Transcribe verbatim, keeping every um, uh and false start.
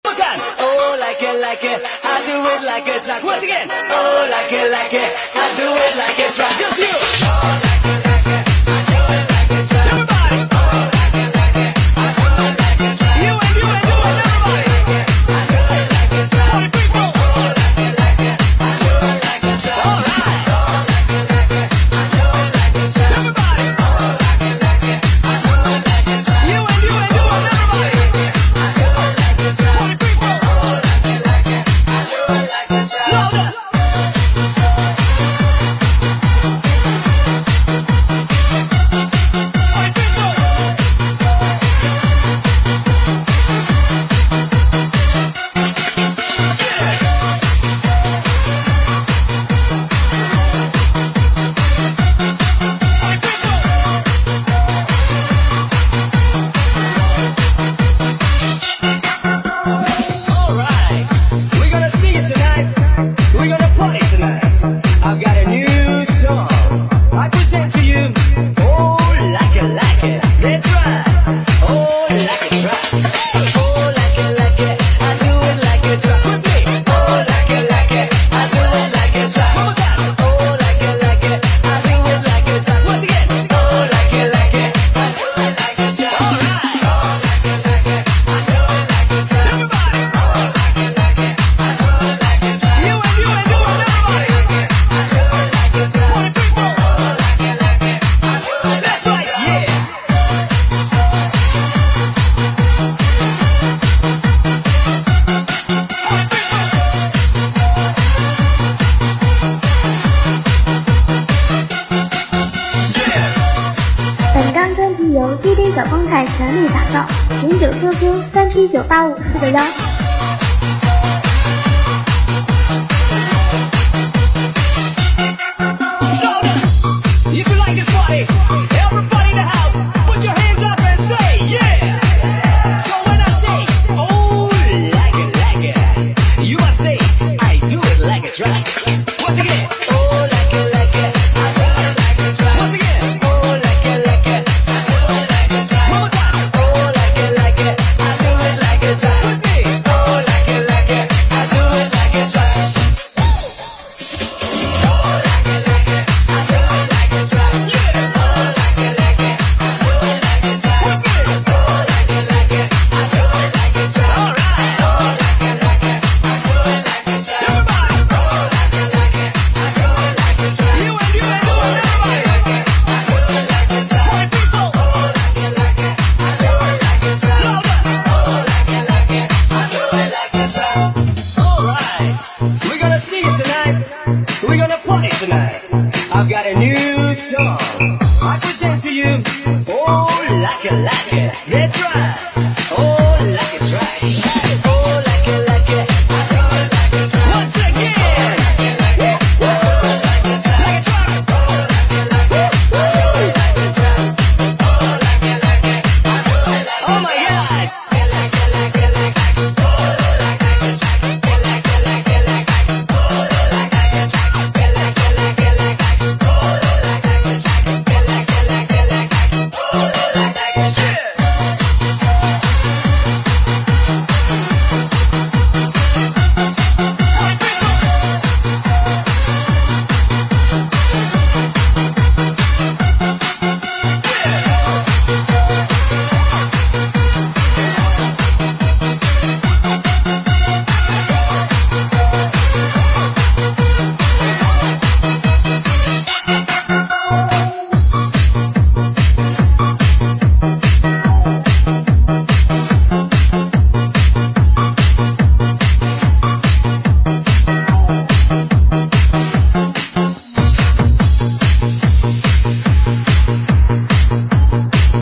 Oh, like it, like it, I do it like a track. Once again. Oh, like it, like it, I do it like a track. Just you. Oh, like it, like it, I do it like a track. Everybody. Oh, like it, like it, I do it like a track. You and you and you and everybody. I do it like a track. For the people. Oh, like it, like it, I do it like a track. All right. Oh, like it, like it, I do it like a track. Everybody. Oh, like it, like it, I do it like a track. You and you and you and everybody. I do it like a track. For the people. Oh, like it, like it, I do it like a track. Louder. 由 D J 小风采全力打造，零九 Q Q 三七九八五四个幺。